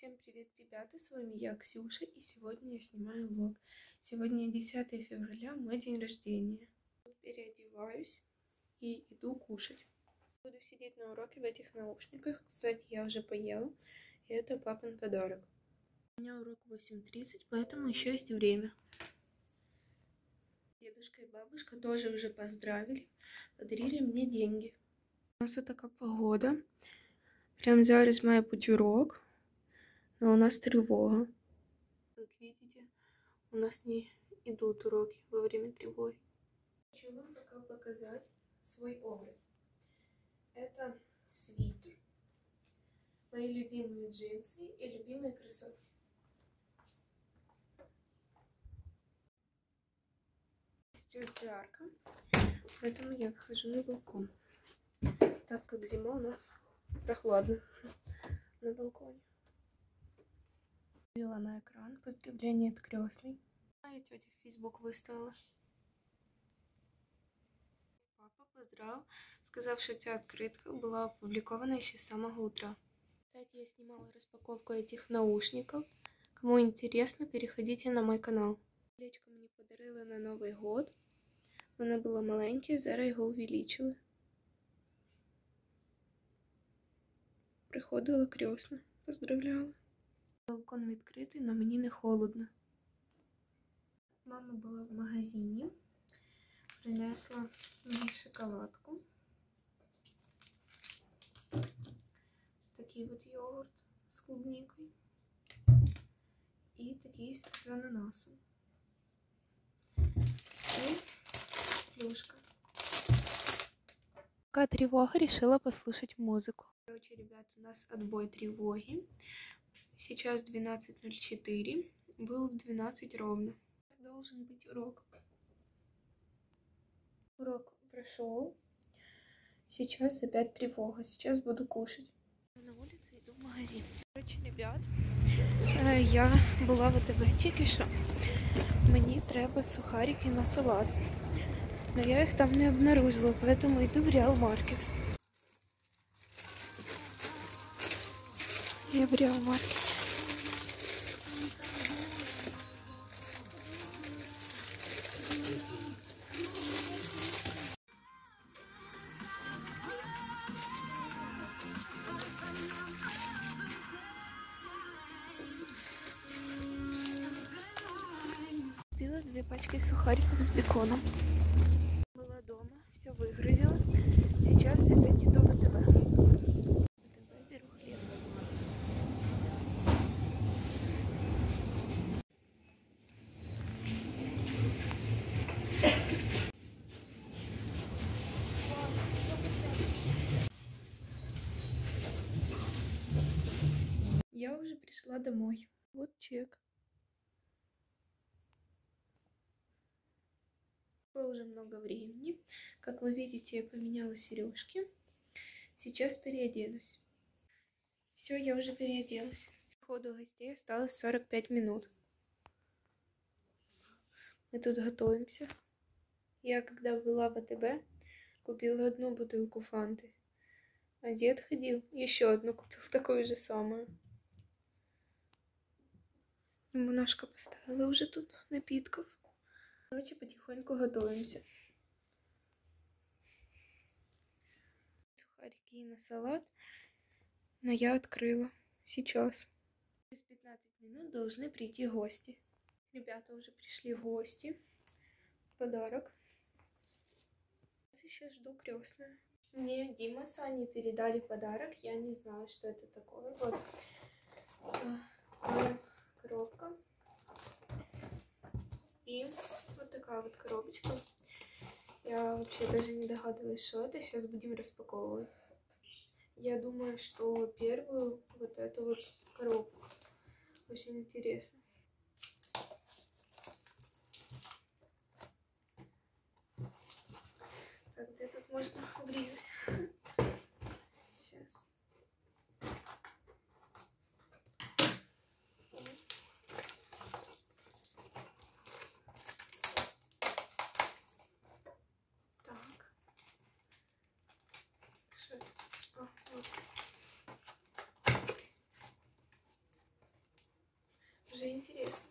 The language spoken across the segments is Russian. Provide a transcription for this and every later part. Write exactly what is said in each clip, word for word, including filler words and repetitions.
Всем привет, ребята, с вами я, Ксюша, и сегодня я снимаю влог. Сегодня десятое февраля, мой день рождения. Переодеваюсь и иду кушать. Буду сидеть на уроке в этих наушниках. Кстати, я уже поела, и это папин подарок. У меня урок в восемь тридцать, поэтому еще есть время. Дедушка и бабушка тоже уже поздравили, подарили мне деньги. У нас вот такая погода. Прямо зараз має бути урок. Но у нас тревога. Как видите, у нас не идут уроки во время тревоги. Хочу вам пока показать свой образ. Это свитер, мои любимые джинсы и любимые кроссовки. Сейчас жарко, поэтому я выхожу на балкон, так как зима у нас прохладно на балконе. Вела на экран поздравление от крестной. А я тетя в Facebook выставила. Папа поздравил, сказав, что эта открытка была опубликована еще с самого утра. Кстати, я снимала распаковку этих наушников. Кому интересно, переходите на мой канал. Колечко мне подарили на Новый год. Оно было маленькое, зараз его увеличили. Приходила крестна, поздравляла. Балкон відкритий, но мені не холодно. Мама була в магазині, принесла мені шоколадку. Такий вот йогурт з клубникою. І такий з ананасом. І плюшка. Пока тревога, решила послушать музыку. Короче, ребят, у нас отбой тревоги. Сейчас двенадцать ноль четыре. Был в двенадцать ровно. Должен быть урок. Урок прошел. Сейчас опять тревога. Сейчас буду кушать. На улице иду в магазин. Короче, ребят, я была в АТБ тільки що. Мені треба сухарики на салат. Но я их там не обнаружила, поэтому иду в Реал Маркет. Я в Реал Маркете. Купила две пачки сухариков с беконом. Была дома, все выгрузила. Сейчас опять иду в АТБ. В АТБ беру хлеб. Я уже пришла домой. Вот чек. Прошло уже много времени. Как вы видите, я поменяла сережки. Сейчас переоденусь. Все, я уже переоделась. К приходу гостей осталось сорок пять минут. Мы тут готовимся. Я, когда была в АТБ, купила одну бутылку фанты. А дед ходил, еще одну купил, такую же самую. Немножко поставила уже тут напитков. Короче, потихоньку готовимся. Сухарики на салат. Но я открыла. Сейчас. Через пятнадцать минут должны прийти гости. Ребята, уже пришли гости. Подарок. Сейчас жду крестную. Мне Дима с Аней передали подарок. Я не знаю, что это такое. Вот. Коробка. И вот такая вот коробочка. Я вообще даже не догадываюсь, что это. Сейчас будем распаковывать. Я думаю, что первую вот эту вот коробку. Очень интересно. Так, где тут можно обрезать? Сейчас. Так. Что это? А, вот. Уже интересно.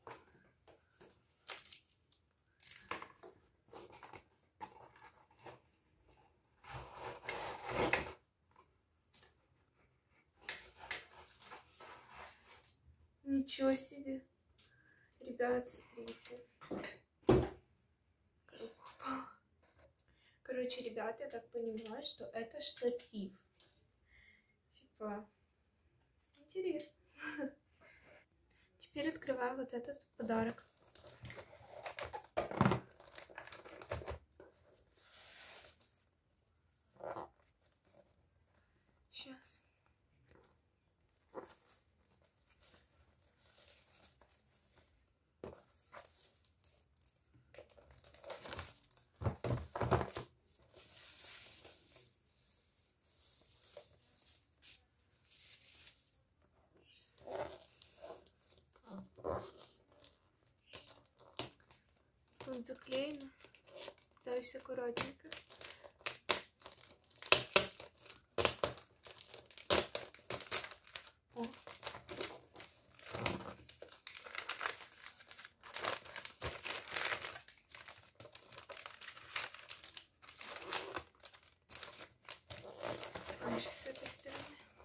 Ничего себе. Ребят, смотрите. Короче, ребят, я так понимаю, что это штатив. Типа, интересно. Теперь открываю вот этот подарок. Сейчас. Тут заклеено. Пытаюсь аккуратненько. О. А еще с этой стороны.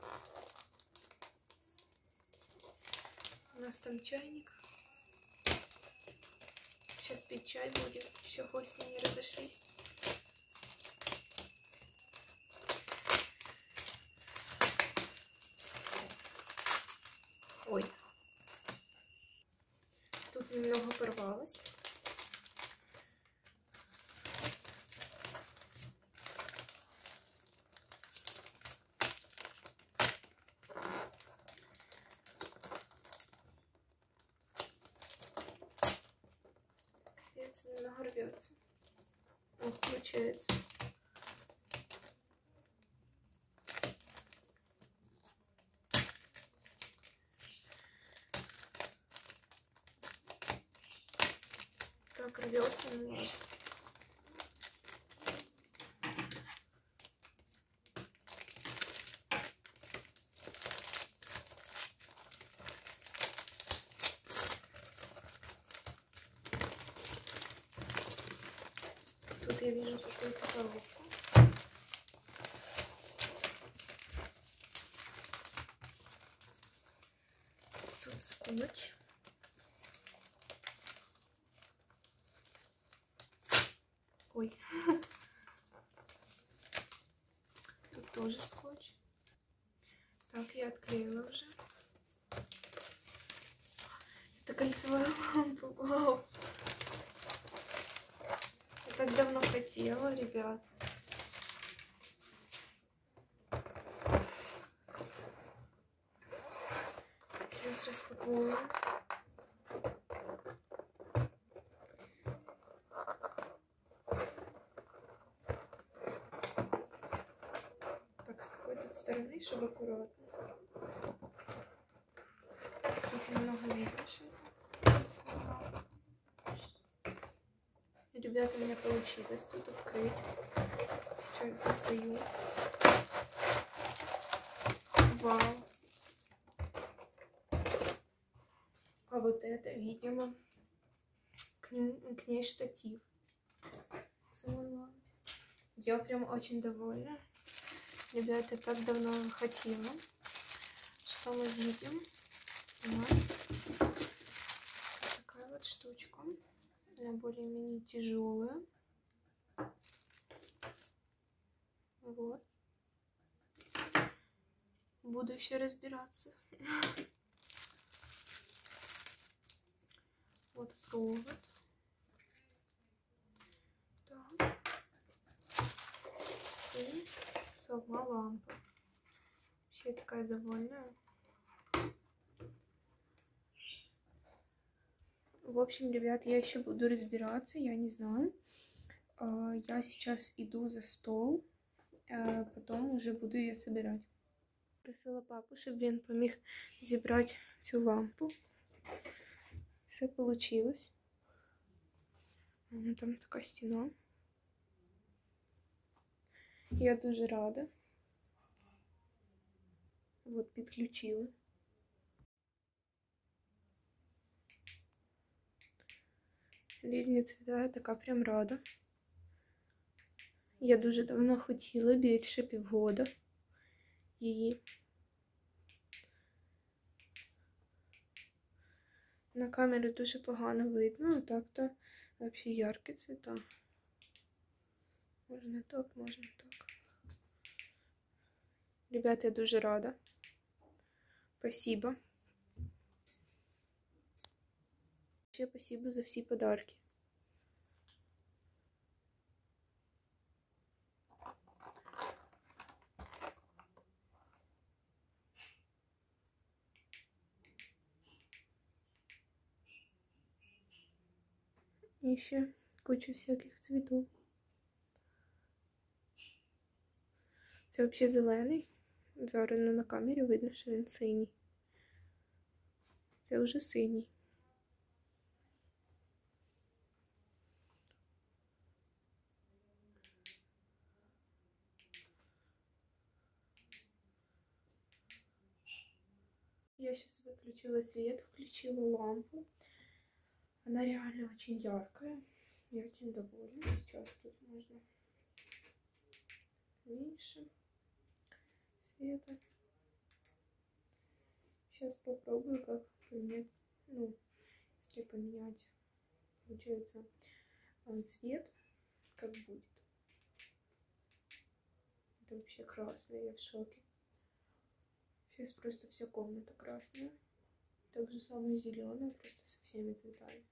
У нас там чайник. Сейчас пить чай будем. Еще гости не разошлись. Ой. Тут немного порвалось. Немного рвется. Вот получается. Так рвется, ну ладно. Тут я вижу какую-то коробку. Тут скотч. Ой. Тут тоже скотч. Так, я отклеила уже. Это кольцевая лампа. Вау. Я так давно хотела, ребят. Сейчас распакую. Так, с какой тут стороны, чтобы аккуратно. Тут немного видно, что это. Ребята, у меня получилось тут открыть. Сейчас достаю. Вау. А вот это, видимо, к, ним, к ней штатив. Я прям очень довольна. Ребята, так давно хотела. Что мы видим? У нас такая вот штучка. Она более-менее тяжелая. Вот. Буду еще разбираться. Вот провод. Так. И сама лампа. Вообще я такая довольная. В общем, ребят, я еще буду разбираться, я не знаю. Я сейчас иду за стол, потом уже буду ее собирать. Просила папу, чтобы он помог зібрати цю лампу. Все получилось. Вона там така стіна. Я дуже рада. Вот, підключила. Різні цвіта, я така прям рада. Я дуже давно хотіла, більше півгода її. На камері дуже погано видно, а так-то взагалі яркі цвіта. Можна так, можна так. Ребята, я дуже рада. Спасибо. Ще спасибо за всі подарки. І ще куча всяких цвітів. Це взагалі зелений. Зараз на камері видно, що він синій. Це вже синій. Я сейчас выключила свет, включила лампу. Она реально очень яркая. Я очень довольна. Сейчас тут можно меньше света. Сейчас попробую, как поменять, ну, если поменять, получается, цвет, как будет. Это вообще красный, я в шоке. Сейчас просто вся комната красная. Так же самое зеленая, просто со всеми цветами.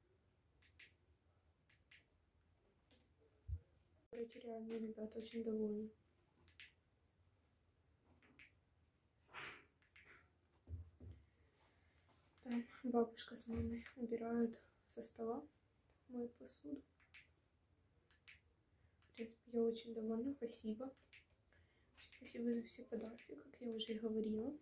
Короче, реально, ребята, очень довольны. Там бабушка с мамой убирают со стола, моют посуду. В принципе, я очень довольна, спасибо. Спасибо за все подарки, как я уже и говорила.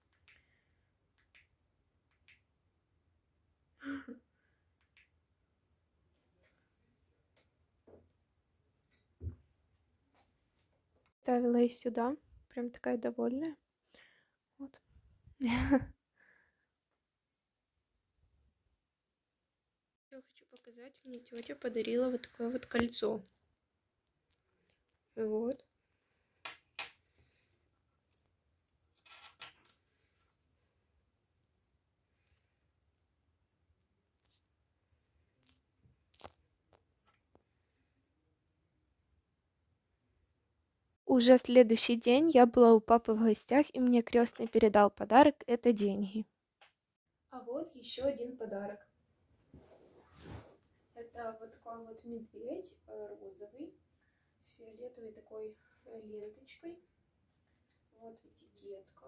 Ставила и сюда, прям такая довольная. Вот. Я хочу показать, мне тетя подарила вот такое вот кольцо. Вот. Уже следующий день я была у папы в гостях, и мне крестный передал подарок – это деньги. А вот еще один подарок. Это вот такой вот медведь розовый с фиолетовой такой ленточкой. Вот этикетка.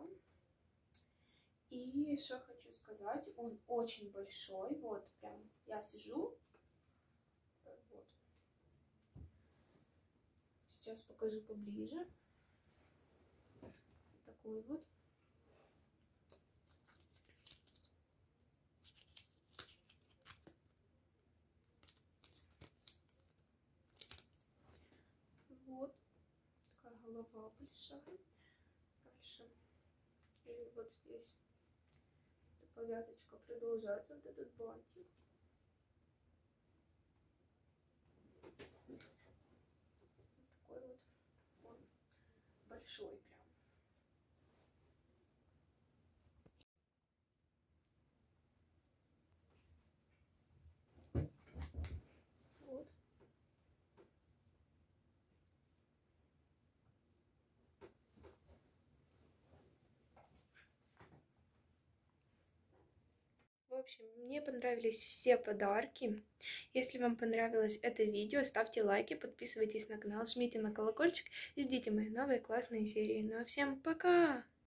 И что хочу сказать, он очень большой. Вот прям я сижу. Вот. Сейчас покажу поближе. Такой вот. Вот. Такая голова большая. Дальше. И вот здесь эта повязочка продолжается. Вот этот бантик. Вот такой вот. Он большой прям. Вот. В общем, мне понравились все подарки. Если вам понравилось это видео, ставьте лайки, подписывайтесь на канал, жмите на колокольчик и ждите мои новые классные серии. Ну а всем пока!